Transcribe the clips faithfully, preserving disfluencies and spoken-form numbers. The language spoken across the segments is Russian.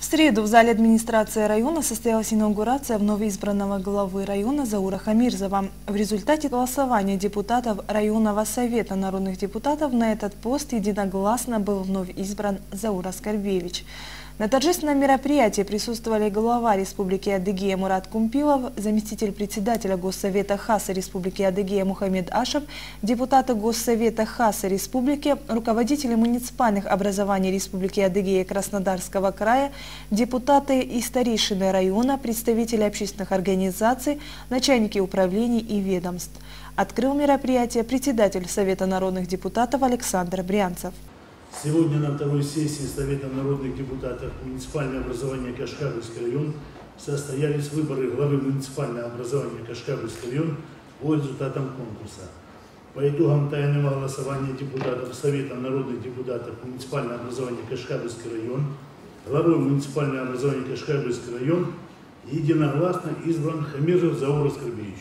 среду в зале администрации района состоялась инаугурация новоизбранного главы района Заура Хамирзова. В результате голосования депутатов районного совета народных депутатов на этот пост единогласно был вновь избран Заур Аскарбевич. На торжественном мероприятии присутствовали глава Республики Адыгея Мурат Кумпилов, заместитель председателя Госсовета Хаса Республики Адыгея Мухаммед Ашев, депутаты Госсовета Хаса Республики, руководители муниципальных образований Республики Адыгея Краснодарского края, депутаты и старейшины района, представители общественных организаций, начальники управлений и ведомств. Открыл мероприятие председатель Совета народных депутатов Александр Брянцев. Сегодня на второй сессии Совета народных депутатов муниципального образования Кашкабельский район состоялись выборы главы муниципального образования Кашкабельский район по результатам конкурса. По итогам тайного голосования депутатов Совета народных депутатов муниципального образования Кашкабельский район главой муниципального образования Кашкабельский район единогласно избран Хамирзов Заур Аскарбевич.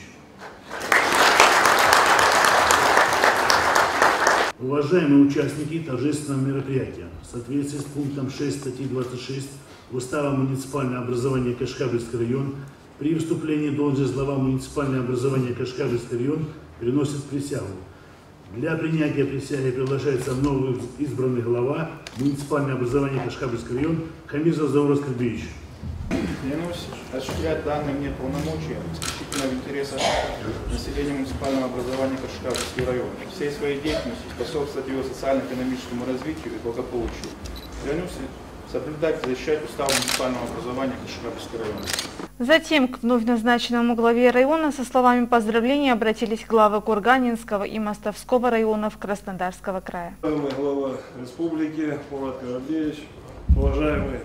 Уважаемые участники торжественного мероприятия, в соответствии с пунктом шесть статьи двадцать шесть Устава муниципального образования Кашкабельский район, при вступлении в должность глава муниципального образования Кашкабельский район приносит присягу. Для принятия присяги приглашается новый избранный глава муниципального образования Кашкабельский район Хамирзов Заур Аскарбевич. Клянусь осуществлять данные мне полномочия исключительно в интересах населения муниципального образования Кашкабельский район, всей своей деятельностью способствовать его социально-экономическому развитию и благополучию. Клянусь соблюдать и защищать устав муниципального образования Кашкабельский район. Затем к вновь назначенному главе района со словами поздравления обратились главы Курганинского и Мостовского районов Краснодарского края. Уважаемый глава республики Мурат Карабеевич, уважаемый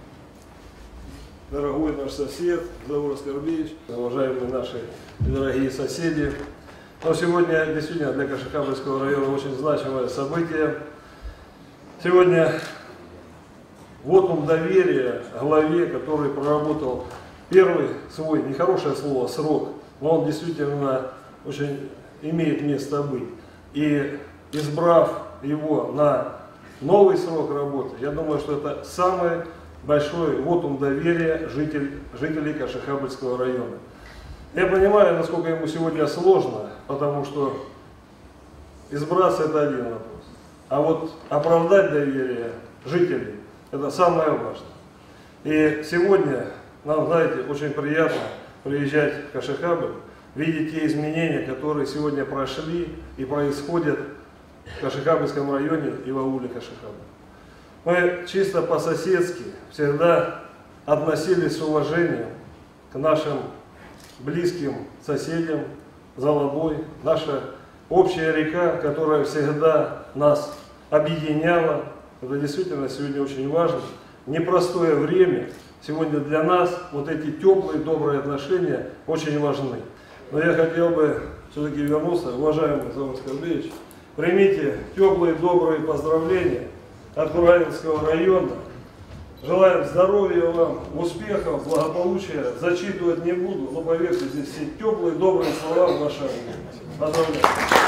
дорогой наш сосед Заур Аскарбевич, уважаемые наши дорогие соседи. Но сегодня действительно для Кашкабельского района очень значимое событие. Сегодня вотум доверия главе, который проработал первый свой, нехорошее слово, срок, но он действительно очень имеет место быть. И избрав его на новый срок работы, я думаю, что это самый большой вотум доверия житель, жителей Кашкабельского района. Я понимаю, насколько ему сегодня сложно, потому что избраться — это один вопрос. А вот оправдать доверие жителей — это самое важное. И сегодня нам, знаете, очень приятно приезжать в Кашкабель, видеть те изменения, которые сегодня прошли и происходят в Кашкабельском районе и в ауле Кашкабель. Мы чисто по-соседски всегда относились с уважением к нашим близким соседям, Залабой, наша общая река, которая всегда нас объединяла. Это действительно сегодня очень важно. Непростое время. Сегодня для нас вот эти теплые, добрые отношения очень важны. Но я хотел бы все-таки вернуться, уважаемый Заур Аскарбевич, примите теплые, добрые поздравления от Курганинского района. Желаем здоровья вам, успехов, благополучия. Зачитывать не буду, но поверьте, здесь все теплые, добрые слова в ваше адрес. Поздравляю.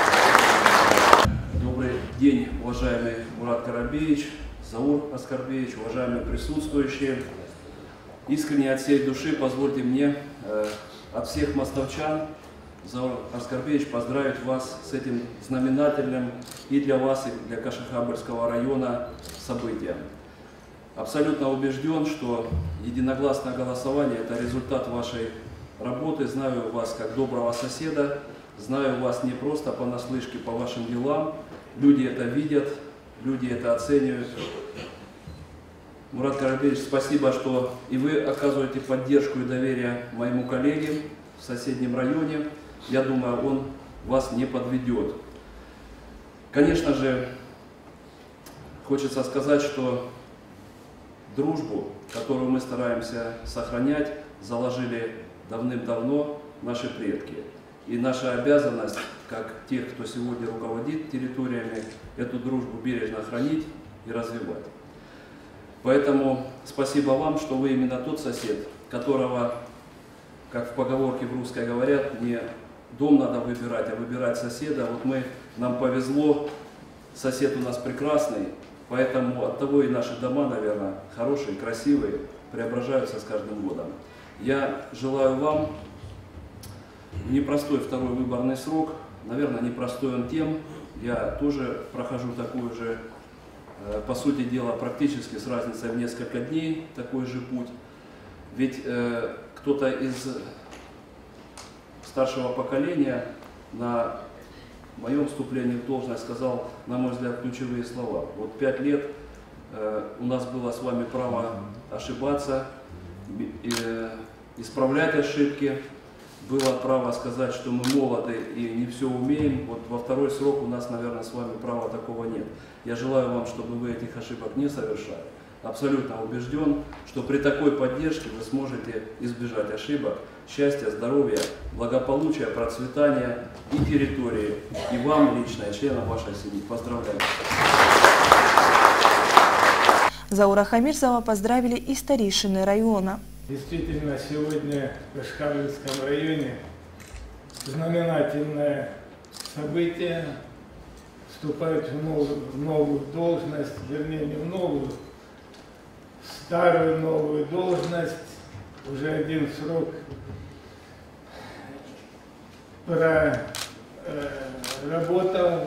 Добрый день, уважаемый Мурат Карабеевич, Заур Аскарбевич, уважаемые присутствующие. Искренне от всей души позвольте мне э, от всех мостовчан, Заур Аскарбевич, поздравить вас с этим знаменательным и для вас, и для Кашкабельского района событием. Абсолютно убежден, что единогласное голосование – это результат вашей работы. Знаю вас как доброго соседа, знаю вас не просто понаслышке, по вашим делам. Люди это видят, люди это оценивают. Мурат Карабеевич, спасибо, что и вы оказываете поддержку и доверие моему коллеге в соседнем районе. Я думаю, он вас не подведет. Конечно же, хочется сказать, что дружбу, которую мы стараемся сохранять, заложили давным-давно наши предки. И наша обязанность, как тех, кто сегодня руководит территориями, эту дружбу бережно хранить и развивать. Поэтому спасибо вам, что вы именно тот сосед, которого, как в поговорке в русской говорят, не дом надо выбирать, а выбирать соседа. Вот мы, нам повезло, сосед у нас прекрасный, Поэтому оттого и наши дома, наверное, хорошие, красивые, преображаются с каждым годом. Я желаю вам непростой второй выборный срок. Наверное, непростой он тем. Я тоже прохожу такой же, по сути дела, практически с разницей в несколько дней, такой же путь. Ведь э, кто-то из старшего поколения на моем вступлении в должность сказал, на мой взгляд, ключевые слова. Вот пять лет э, у нас было с вами право ошибаться, э, исправлять ошибки, было право сказать, что мы молоды и не все умеем. Вот во второй срок у нас, наверное, с вами права такого нет. Я желаю вам, чтобы вы этих ошибок не совершали. Абсолютно убежден, что при такой поддержке вы сможете избежать ошибок, счастья, здоровья, благополучия, процветания и территории, и вам лично, и членам вашей семьи. Поздравляю! Заура Хамирзова поздравили и старейшины района. Действительно, сегодня в Кашкабльском районе знаменательное событие. Вступают в новую, в новую должность, вернее не в новую, в старую новую должность. Уже один срок проработал.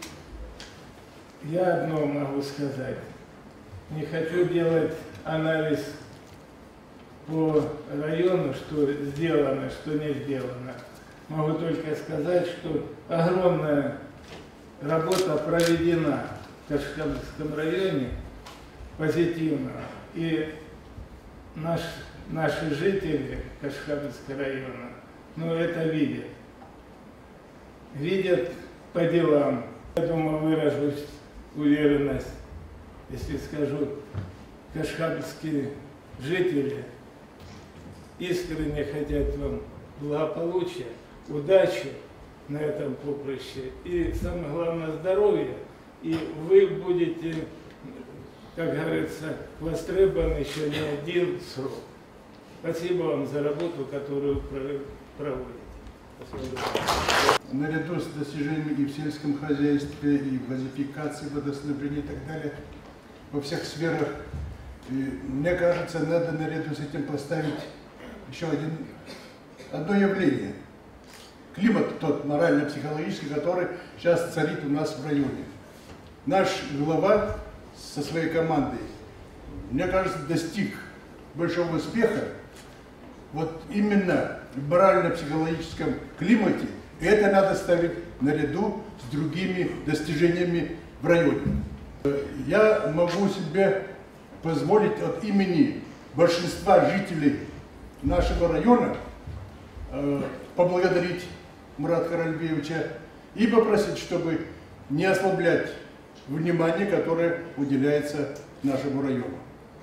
Я одно могу сказать. Не хочу делать анализ по району, что сделано, что не сделано. Могу только сказать, что огромная работа проведена в Кашкабльском районе позитивно. И наш, наши жители Кашкабльского района, ну, это видят. Видят по делам. Я думаю, выражу уверенность, если скажу, кашкабльские жители искренне хотят вам благополучия, удачи на этом поприще и, самое главное, здоровья. И вы будете, как говорится, востребованы еще не один срок. Спасибо вам за работу, которую проводите. Спасибо. Наряду с достижениями и в сельском хозяйстве, и в газификации, водоснабжении и так далее, во всех сферах, и, мне кажется, надо наряду с этим поставить еще один, одно явление. Климат тот морально-психологический, который сейчас царит у нас в районе. Наш глава со своей командой, мне кажется, достиг большого успеха вот именно в морально-психологическом климате. И это надо ставить наряду с другими достижениями в районе. Я могу себе позволить от имени большинства жителей нашего района э, поблагодарить Мурата Каральбиевича и попросить, чтобы не ослаблять внимание, которое уделяется нашему району.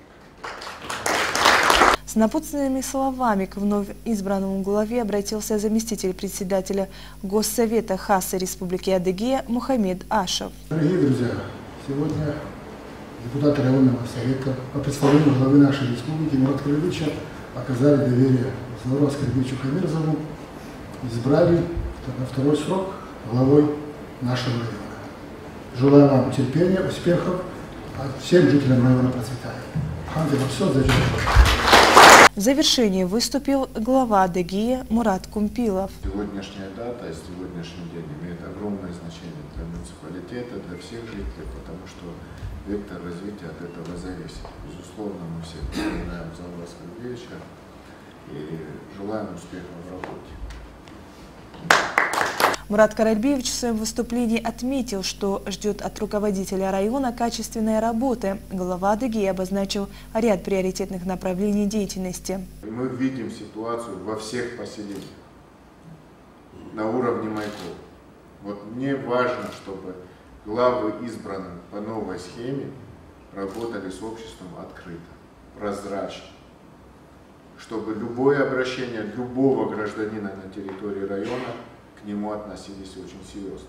С напутственными словами к вновь избранному главе обратился заместитель председателя Госсовета Хассы Республики Адыгея Мухаммед Ашев. Дорогие друзья, сегодня депутаты районного совета по представлению главы нашей республики Мурата Каральбиевича оказали доверие Заура Аскарбековичу Хамирзову, избрали на второй срок главой нашего района. Желаю вам терпения, успехов, а всем жителям района процветания. Хамзина, все, за В завершении выступил глава Адыгеи Мурат Кумпилов. Сегодняшняя дата, сегодняшний день имеет огромное значение для муниципалитета, для всех жителей, потому что вектор развития от этого зависит. Безусловно, мы все поздравляем Заура Аскарбековича и желаем успеха в работе. Мурат Каральбиевич в своем выступлении отметил, что ждет от руководителя района качественной работы. Глава Адыгеи обозначил ряд приоритетных направлений деятельности. Мы видим ситуацию во всех поселениях на уровне маяков. Вот мне важно, чтобы главы, избранные по новой схеме, работали с обществом открыто, прозрачно. Чтобы любое обращение любого гражданина на территории района к нему относились очень серьезно.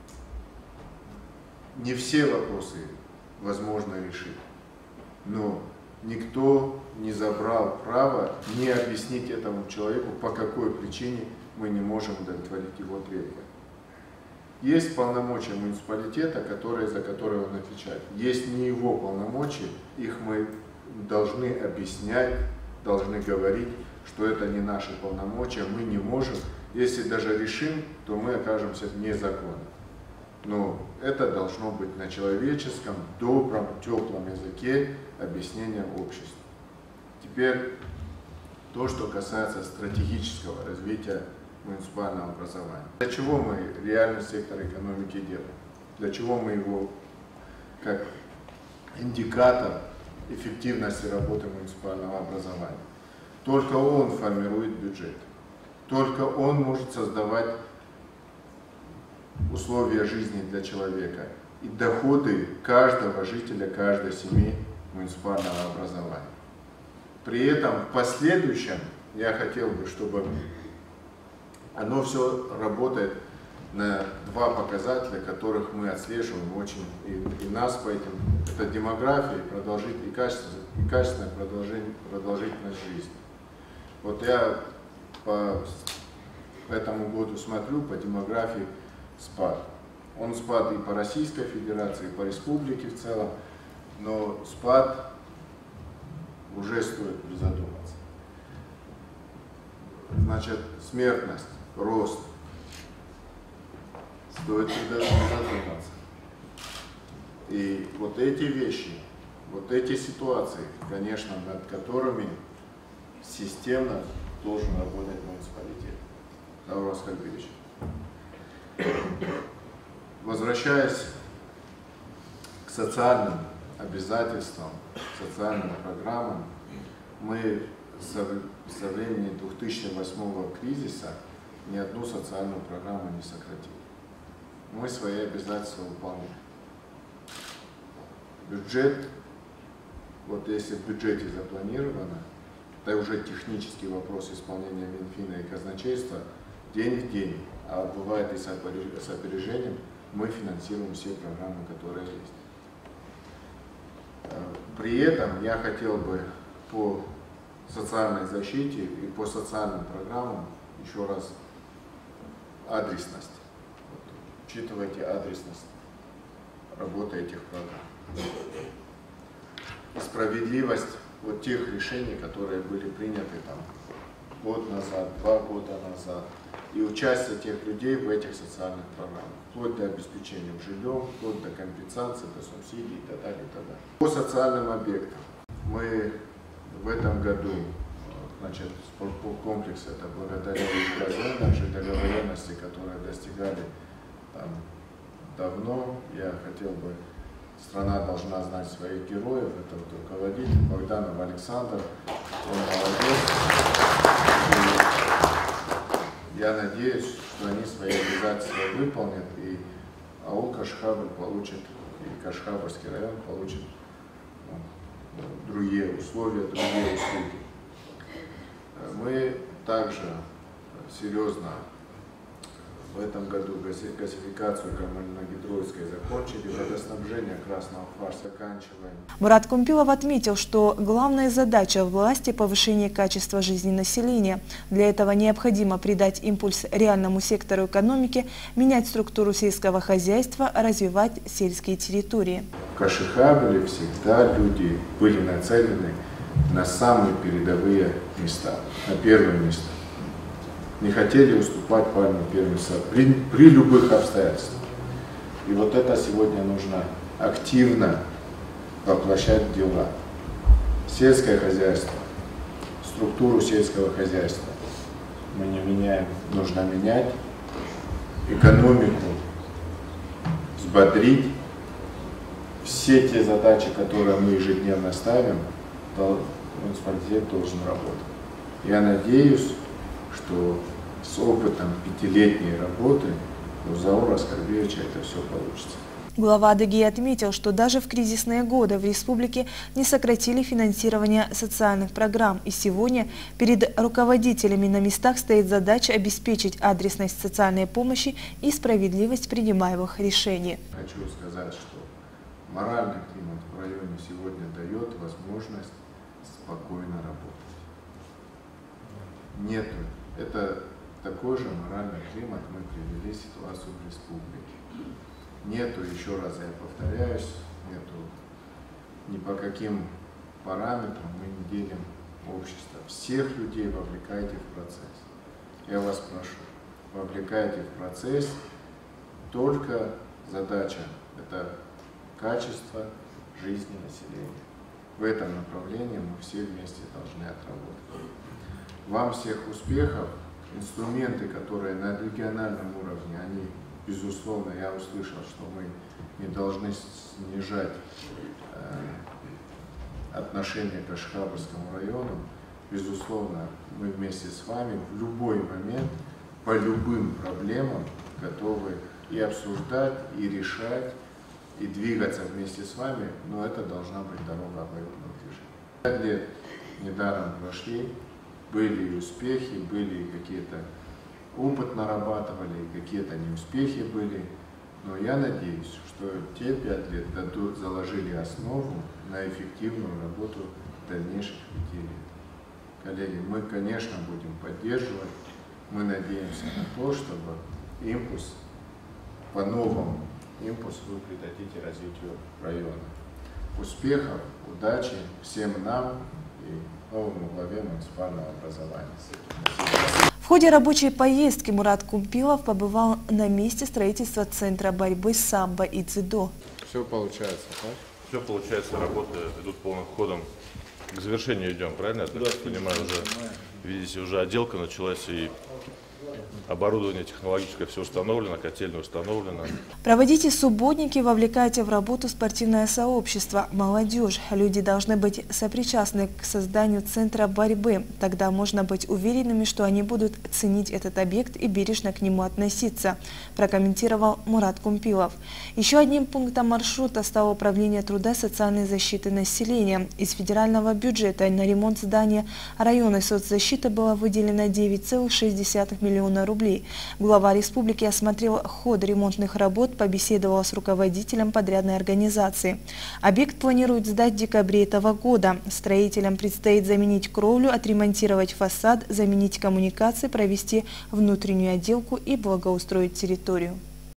Не все вопросы возможно решить, но никто не забрал право не объяснить этому человеку, по какой причине мы не можем удовлетворить его требования. Есть полномочия муниципалитета, которые, за которые он отвечает. Есть не его полномочия, их мы должны объяснять, должны говорить, что это не наши полномочия, мы не можем. Если даже решим, то мы окажемся вне закона. Но это должно быть на человеческом, добром, теплом языке объяснения обществу. Теперь то, что касается стратегического развития муниципального образования. Для чего мы реальный сектор экономики делаем? Для чего мы его как индикатор эффективности работы муниципального образования? Только он формирует бюджет. Только он может создавать условия жизни для человека и доходы каждого жителя, каждой семьи муниципального образования. При этом в последующем я хотел бы, чтобы оно все работает на два показателя, которых мы отслеживаем очень, и, и нас по этим, это демография и, продолжить, и, качество, и качественное продолжение, продолжительность жизни. Вот я по этому году смотрю, по демографии спад. Он спад и по Российской Федерации, и по республике в целом, но спад уже стоит призадуматься. Значит, смертность, рост, стоит задуматься. И вот эти вещи, вот эти ситуации, конечно, над которыми системно должен работать муниципалитет. Давор Аскальбиевич. Возвращаясь к социальным обязательствам, социальным программам, мы со, со времени две тысячи восьмого кризиса ни одну социальную программу не сократили. Мы свои обязательства выполняем. Бюджет, вот если в бюджете запланировано, это уже технический вопрос исполнения Минфина и казначейства, день в день, а бывает и с опережением, мы финансируем все программы, которые есть. При этом я хотел бы по социальной защите и по социальным программам еще раз адресность. Вот, учитывайте адресность работы этих программ. И справедливость вот тех решений, которые были приняты там год назад, два года назад. И участие тех людей в этих социальных программах, вплоть до обеспечения жильем, вплоть до компенсации, до субсидий и так далее, и так далее. По социальным объектам мы в этом году, значит, спорткомплекс это благодаря нашей договоренности, которые достигали там давно. Я хотел бы, страна должна знать своих героев, это вот руководитель Богданов Александр, он молодец. Я надеюсь, что они свои обязательства выполнят, и аул Кашхабр получит, и Кашхабрский район получит ну, другие условия, другие услуги. Мы также серьезно в этом году газификацию Камально-Гидроидской закончили, водоснабжение Красного Фарса заканчиваем. Мурат Кумпилов отметил, что главная задача власти – повышение качества жизни населения. Для этого необходимо придать импульс реальному сектору экономики, менять структуру сельского хозяйства, развивать сельские территории. В Кашихабле всегда люди были нацелены на самые передовые места, на первое место. Не хотели уступать пальме первенства при, при любых обстоятельствах. И вот это сегодня нужно активно воплощать в дела. Сельское хозяйство, структуру сельского хозяйства мы не меняем, нужно менять. Экономику взбодрить. Все те задачи, которые мы ежедневно ставим, муниципалитет должен работать. Я надеюсь, что с опытом пятилетней работы у Заура Аскальбиевича это все получится. Глава Адыгеи отметил, что даже в кризисные годы в республике не сократили финансирование социальных программ. И сегодня перед руководителями на местах стоит задача обеспечить адресность социальной помощи и справедливость принимаемых решений. Хочу сказать, что моральный климат в районе сегодня дает возможность спокойно работать. Нет, это такой же моральный климат мы привели ситуацию в республике. Нету, еще раз я повторяюсь, нету ни по каким параметрам мы не делим общество. Всех людей вовлекайте в процесс. Я вас прошу, вовлекайте в процесс. Только задача – это качество жизни населения. В этом направлении мы все вместе должны отработать. Вам всех успехов. Инструменты, которые на региональном уровне, они, безусловно, я услышал, что мы не должны снижать э, отношение к Ашхабадскому району. Безусловно, мы вместе с вами в любой момент по любым проблемам готовы и обсуждать, и решать, и двигаться вместе с вами, но это должна быть дорога обоюдного движения. Пять лет недаром прошли, были и успехи, были и какие-то опыт нарабатывали, и какие-то неуспехи были, но я надеюсь, что те пять лет дадут, заложили основу на эффективную работу дальнейших пяти лет. Коллеги, мы, конечно, будем поддерживать, мы надеемся на то, чтобы импульс, по-новому импульс вы придадите развитию района. Успехов, удачи всем нам и новому главе муниципального образования. Спасибо. В ходе рабочей поездки Мурат Кумпилов побывал на месте строительства Центра борьбы с самбо и дзюдо. Все получается, так? Все получается, работы идут полным ходом. К завершению идем, правильно? Я так понимаю, уже, видите, уже отделка началась и оборудование технологическое все установлено, котельная установлена. Проводите субботники, вовлекайте в работу спортивное сообщество, молодежь. Люди должны быть сопричастны к созданию центра борьбы. Тогда можно быть уверенными, что они будут ценить этот объект и бережно к нему относиться, прокомментировал Мурат Кумпилов. Еще одним пунктом маршрута стало управление труда и социальной защиты населения. Из федерального бюджета на ремонт здания районной соцзащиты было выделено девять целых шесть десятых миллиона рублей. Глава республики осмотрел ход ремонтных работ, побеседовал с руководителем подрядной организации. Объект планируют сдать в декабре этого года. Строителям предстоит заменить кровлю, отремонтировать фасад, заменить коммуникации, провести внутреннюю отделку и благоустроить территорию.